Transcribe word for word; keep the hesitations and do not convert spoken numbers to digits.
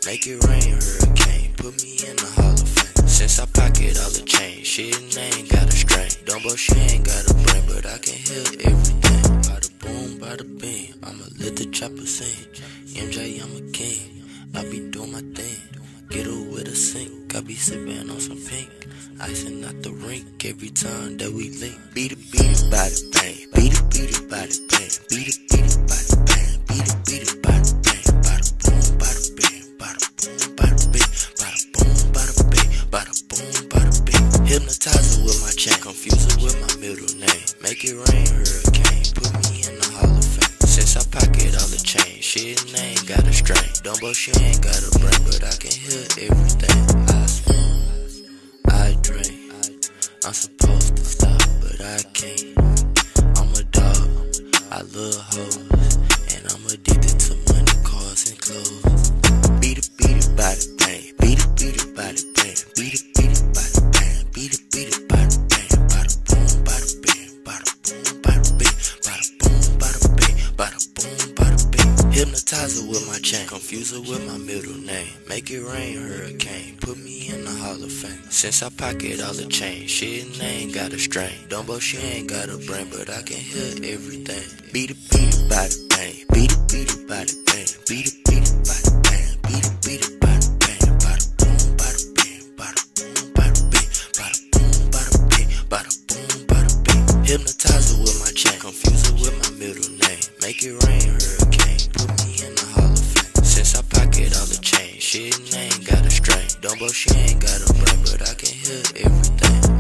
make it rain, hurricane, put me in the Hall of Fame. Since I pocket all the change, shit and I ain't got a strain. Dumbo, she ain't got a brain, but I can hear everything. Bada boom, bada bing, I'ma let the chopper sing. M J, I'm a king, I be doing my thing. Get her with a sink, I be sippin' on some pink. Icing out the rink every time that we link. Beat it, beat it, by the bang. Beat it, beat it, by the bang. Beat it, beat it, by the bang. Beat it, beat it, by the bang. Bada boom, bada bang. Bada boom, bada bang. Bada boom, bada bang. Bada boom, bada bang. Hypnotizer with my chain, confuser with my middle name. Make it rain, hurricane, put me in the Hall of Fame. Since I pocket all the change, shit and I ain't got a strain. Dumbo, she ain't got a brain, but I can hear everything. I smoke, I drink, I'm supposed to stop, but I can't. I'm a dog, I love hoes, and I'm addicted to money, cars, and clothes. Beat it, beat it, by the bang. Beat it, beat it, by the bang. Beat it, beat it, by the bang. Beat it, beat it, by the bang. Bada boom, bada bang. Bada boom, bada bang. Bada boom, bada bang. Bada boom, bada bang. Hypnotizer with my chain, confuser with my middle name. Make it rain, hurricane, put me in the Hall of Fame. Since I pocket all the change, shit and I ain't got a strain. Dumbo, she ain't got a brain, but I can hear everything. Beat it, beat it, by the bang. Beat it, beat it, by the bang. Beat it, beat it, by the bang. Beat it, beat it, by the bang. Bada boom, bada bang. Bada boom, bada bang. Bada boom, bada bang. Bada boom, bada bang. Hypnotizer with my chain, confuser with my middle name. Make it rain, hurricane, put me in the Hall of Fame. Since I pocket all the change, shit and I ain't got a strain. Dumbo, she ain't got a brain, but I can hear everything.